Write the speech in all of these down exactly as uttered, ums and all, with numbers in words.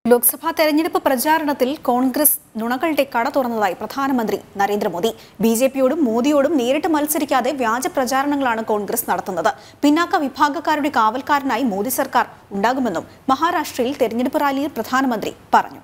ലോക്സഭാ തെരഞ്ഞെടുപ്പ് പ്രചാരണത്തിൽ കോൺഗ്രസ് നുണകളുടെ കട തുറന്നതായി പ്രധാനമന്ത്രി നരേന്ദ്രമോദി. ബിജെപിയോടും മോദിയോടും നേരിട്ട് മത്സരിക്കാതെ വ്യാജ പ്രചാരണങ്ങളാണ് കോൺഗ്രസ് നടത്തുന്നത്. പിന്നാക്ക വിഭാഗക്കാരുടെ കാവൽക്കാരനായി മോദി സർക്കാർ ഉണ്ടാകുമെന്നും മഹാരാഷ്ട്രയിൽ തെരഞ്ഞെടുപ്പ് റാലിയിൽ പ്രധാനമന്ത്രി പറഞ്ഞു.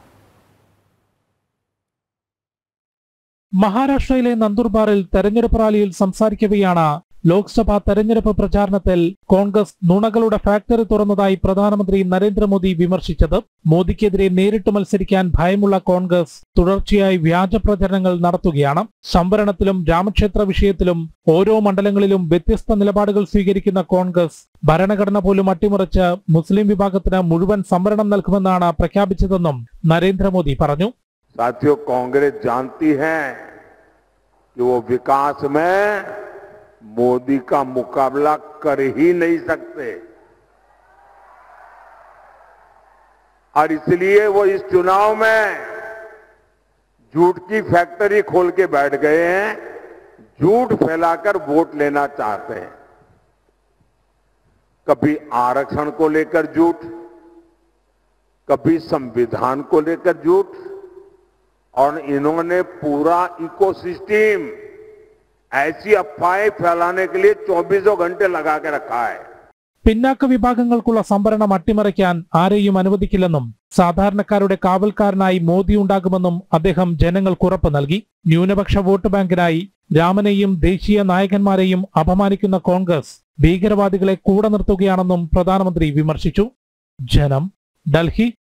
മഹാരാഷ്ട്രയിലെ നന്ദുർബാറിൽ തെരഞ്ഞെടുപ്പ് റാലിയിൽ സംസാരിക്കവെയാണ് ലോക്സഭാ തെരഞ്ഞെടുപ്പ് പ്രചാരണത്തിൽ കോൺഗ്രസ് നുണകളുടെ ഫാക്ടറി തുറന്നതായി പ്രധാനമന്ത്രി നരേന്ദ്രമോദി വിമർശിച്ചത്. മോദിക്കെതിരെ നേരിട്ട് മത്സരിക്കാൻ ഭയമുള്ള കോൺഗ്രസ് തുടർച്ചയായി വ്യാജ പ്രചരണങ്ങൾ നടത്തുകയാണ്. സംവരണത്തിലും രാമക്ഷേത്ര വിഷയത്തിലും ഓരോ മണ്ഡലങ്ങളിലും വ്യത്യസ്ത നിലപാടുകൾ സ്വീകരിക്കുന്ന കോൺഗ്രസ് ഭരണഘടന പോലും അട്ടിമറിച്ച് മുസ്ലിം വിഭാഗത്തിന് മുഴുവൻ സംവരണം നൽകുമെന്നാണ് പ്രഖ്യാപിച്ചതെന്നും നരേന്ദ്രമോദി പറഞ്ഞു. साथियों, कांग्रेस जानती है कि वो विकास में मोदी का मुकाबला कर ही नहीं सकते और इसलिए वो इस चुनाव में झूठ की फैक्ट्री खोल के बैठ गए हैं, झूठ फैलाकर वोट लेना चाहते हैं. कभी आरक्षण को लेकर झूठ, कभी संविधान को लेकर झूठ, और इन्होंने पूरा इकोसिस्टम ऐसी अफवाहें फैलाने के लिए चौबीसों घंटे लगा के रखा है. പിന്നാക്ക വിഭാഗങ്ങൾക്കുള്ള സംവരണം അട്ടിമറിക്കാൻ ആരെയും അനുവദിക്കില്ലെന്നും സാധാരണക്കാരുടെ കാവൽക്കാരനായി മോദി ഉണ്ടാകുമെന്നും അദ്ദേഹം ജനങ്ങൾക്ക് ഉറപ്പ് നൽകി. ന്യൂനപക്ഷ വോട്ട് ബാങ്കിനായി രാമനെയും ദേശീയ നായകന്മാരെയും അപമാനിക്കുന്ന കോൺഗ്രസ് ഭീകരവാദികളെ കൂടെ നിർത്തുകയാണെന്നും പ്രധാനമന്ത്രി വിമർശിച്ചു. ജനം, ഡൽഹി.